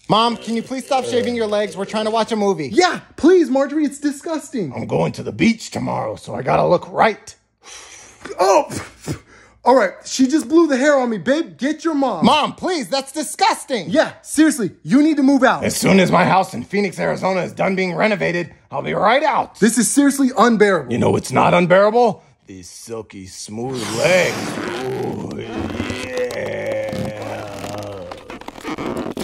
Mom, can you please stop shaving your legs? We're trying to watch a movie. Yeah, please, Marjorie, it's disgusting. I'm going to the beach tomorrow, so I gotta look right. Oh, all right, she just blew the hair on me. Babe, get your mom. Mom, please, that's disgusting. Yeah, seriously, you need to move out. As soon as my house in Phoenix, Arizona is done being renovated, I'll be right out. This is seriously unbearable. You know what's not unbearable? These silky, smooth legs. Ooh.